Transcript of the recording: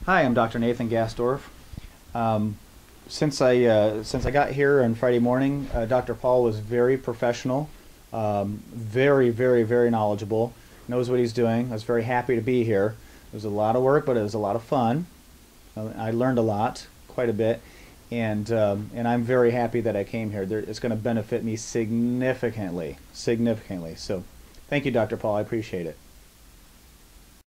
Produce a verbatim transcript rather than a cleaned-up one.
Hi, I'm Doctor Nathan Gasdorf. Um, since I uh, since I got here on Friday morning, uh, Doctor Paul was very professional, um, very, very, very knowledgeable, knows what he's doing. I was very happy to be here. It was a lot of work, but it was a lot of fun. Uh, I learned a lot, quite a bit, and um, and I'm very happy that I came here. There, it's going to benefit me significantly, significantly. So, thank you, Doctor Paul. I appreciate it.